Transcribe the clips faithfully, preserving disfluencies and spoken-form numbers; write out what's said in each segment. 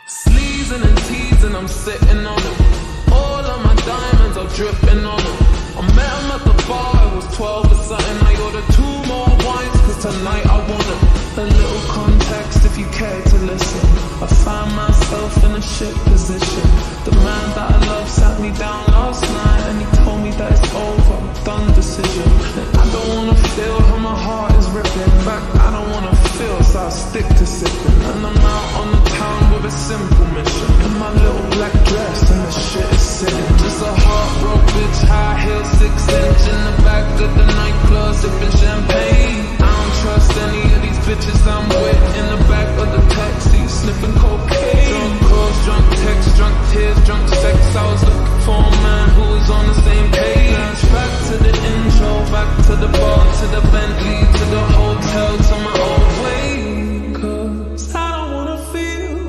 Sleezing and teasing, I'm sitting on them. All of my diamonds are dripping on them. I met him at the bar, it was twelve or something. I ordered two more wines, cause tonight I want it. A little context if you care to listen. I found myself in a shit position. The man that I love sat me down last night and he told me that it's over, done decision. And I don't wanna feel how my heart is ripping. In fact, I don't wanna feel, so I stick to sipping. And I'm out on the town with a simple mission. In my little black dress and the shit is sitting. Just a heartbroken bitch, high heel, six inch in the back of the nightclub, sipping champagne. I don't trust any of these bitches I'm with. In the back of the taxi, sniffing cocaine. Drunk calls, drunk texts, drunk tears, drunk sex. I was looking for a man who was on the same page. Back to the intro, back to the bar, to the Bentley, to the hotel, to my old way. Cause I don't wanna feel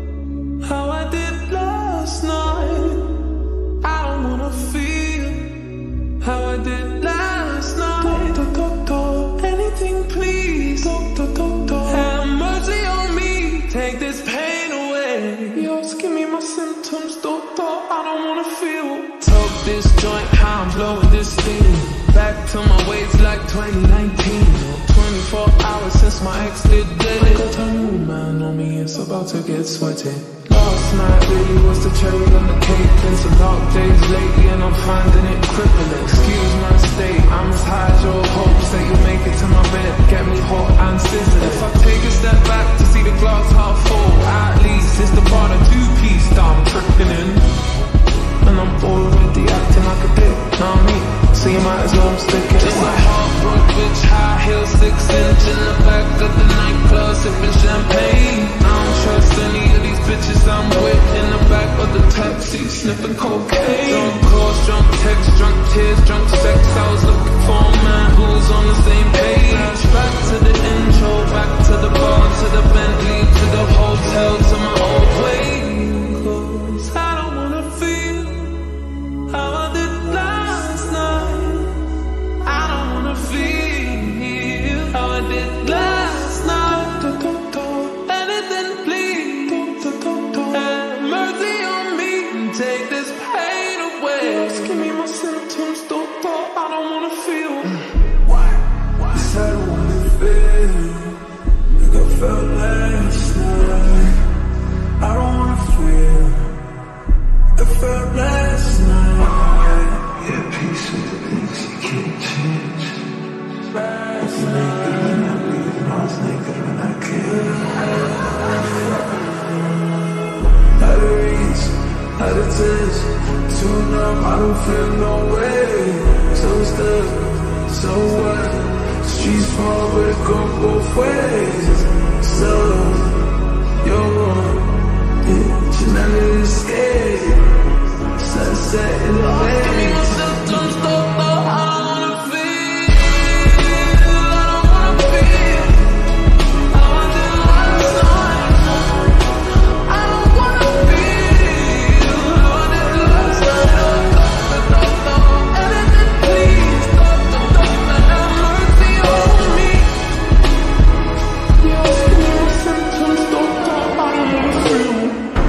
how I did last night. I don't wanna feel how I did last night. Do, do, do, do. Anything please, do, do, do, do. Have mercy on me, take this pain away. Yo, just give me my symptoms, do, do. I don't wanna feel. Took this joint, how I'm blowing this thing. Back to my ways like twenty nineteen. Twenty-four hours since my ex did dead. I got a new man on me, it's about to get sweaty. Last night really was the cherry on the cake. Been some dark days lately and I'm finding it crippling. Excuse my state, I'm as high as your hopes that you'll make it to my bed, get me hot and sizzling. If I take a step back to see the glass half full, at least it's the bar, the two-piece that I'm tripping in. And I'm already acting like a dick, know what I mean? So you might as well stick it. Just a heartbroken bitch, high heel, six inch in the back of the nightclub, sipping champagne. I don't trust any of these bitches I'm with. In the back of the taxi, sniffing cocaine. Drunk calls, drunk texts, drunk tears, drunk sex. I was looking for a man who was on the same page. Back to the intro, back to the bar, to the Bentley, to the hotel, to my old way. Cause I don't wanna feel how I did last night. I don't wanna feel how I did last night. Do, do, do. Anything please, do, do, do, do. Have mercy on me and take this pain away. Just give me my symptoms, do, do. I don't wanna feel. Yes, I don't wanna feel like I felt last night. I don't wanna feel I felt last night. Yeah, peace with the things you can't change. Last night, naked when I leave, I was naked when I came. Out of reach, out of touch, too numb, I don't feel no way. So stuck, so what? Streets fall, but it go both ways. So, you're wrong, yeah, you never escape. Sunset in the bay. Give me my symptoms, though, though. I don't wanna feel, I don't wanna feel how I did last night. I don't wanna feel how I did last night. Oh, though, though, anything please, though, though, though, have mercy on me. Yeah, give me my symptoms, though, though. I don't wanna feel.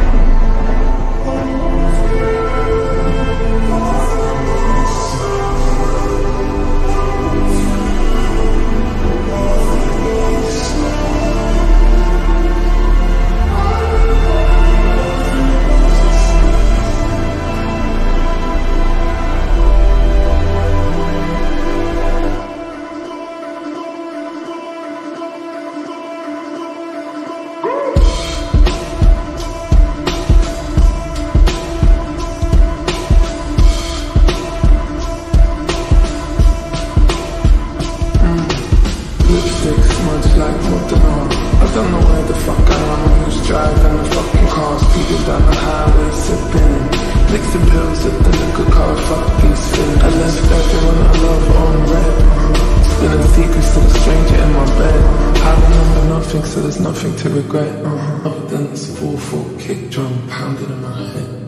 I don't know where the fuck I am, who's driving the fucking cars, people down the highway sipping, mixing pills at the liquor car, fuck these things. I left everyone I love on red, spilling secrets to the stranger in my bed. I remember nothing, so there's nothing to regret, uh, other than this four four kick drum pounding in my head.